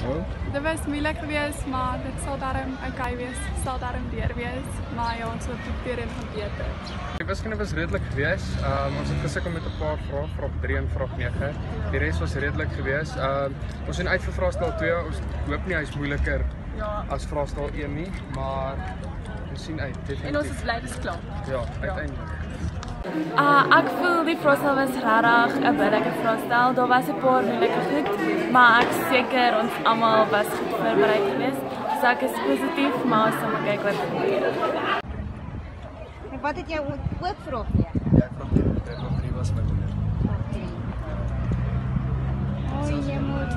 Dit was moeilik geweest, maar dit sal daarom oké wees, sal daarom deur wees, maar ja, ons hoop dit weer en gaan beter. Die wiskunde was redelijk geweest. Ons het gesukkel met 'n paar vrae, vraag 3 en vraag 9. Die res was redelijk geweest. Ons zijn uit vir vraestel 2. Ons hoop nie hy's moeiliker as vraestel 1 nie, maar ons sien uit, definitief. En ons is bly dis klaar. Ja, uiteindelik. Ek voel die vraestel was regtig 'n billike vraestel. Daar was 'n paar moeilike goed, maar ek seker ons almal was goed voorberei geweest. So ek is positief, maar ons sal kyk wat gebeur. Wat het jy ook vraag nie? Ja, vraag 3 was my moeilik. Oh, jy moet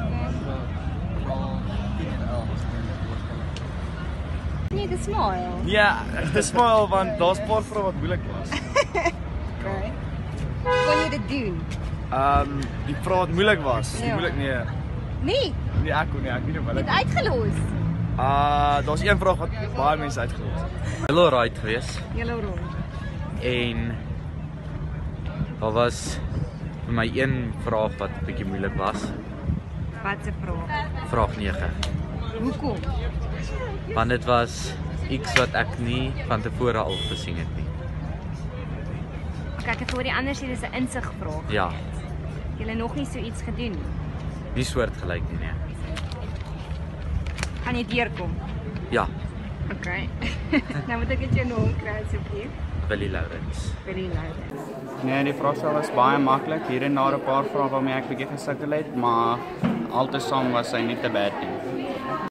nie te smile. Ja, te smile want daar's 'n paar vrae wat moeilik was. Okay. Kon jy dit doen? Die vraag wat moeilik was. Die Ja. moeilik nee. Nee, Nee, ek kon nie, ek weet nie jy wat het ek. uitgelos. Daar's een vraag wat baie mense uitgelos het. Heel right geweest Julle rond. en daar was vir my een vraag wat 'n bietjie moeilik was, Wat 'n vraag? vraag 9. Hoekom? Want dit was iets wat ek nie van tevore al gesien het nie. Kyk, ek hoor die ander sê dis 'n insigvraag. Ja, Julle nog nie so iets gedoen nie. nie soortgelyk nie, nee. Gaan jy deurkom? Ja, Okay. Nou moet ek dit jou naam kry asseblief. Willie Lourens. Willie Lourens. Nee, die vraestel was baie maklik. Hier en daar 'n paar vrae waarmee ek bietjie gesukkel het, maar altesaam was hy nie te bad nie.